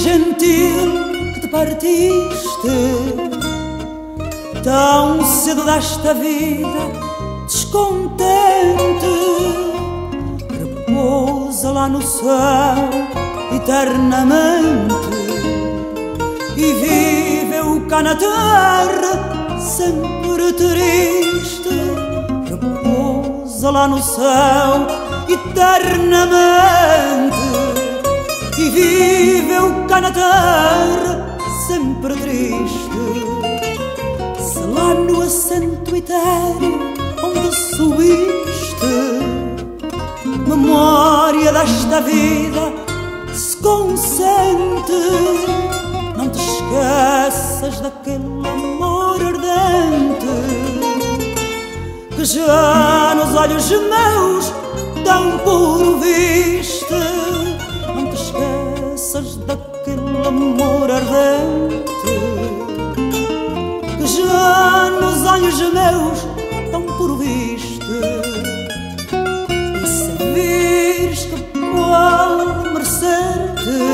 gentil que te partiste tão cedo desta vida descontente. Repousa lá no céu eternamente e viveu cá na terra sempre triste. Repousa lá no céu eternamente e viveu cá na terra sempre triste. Se lá no assento etéreo onde subiste, memória desta vida se consente, não te esqueças daquele amor ardente que já nos olhos meus tão puro viste. Não te esqueças daquele amor ardente que já nos olhos meus tão puro viste. E se vires que pode merecer-te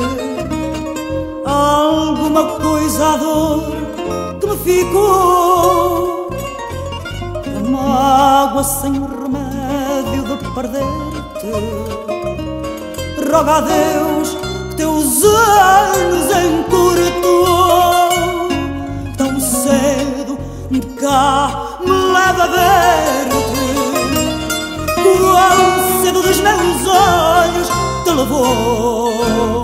alguma coisa a dor que me ficou, a mágoa sem remédio de perder-te, roga a Deus que teus anos encurtou. Tão cedo cá me leva a ver-te, quão cedo dos meus olhos te levou.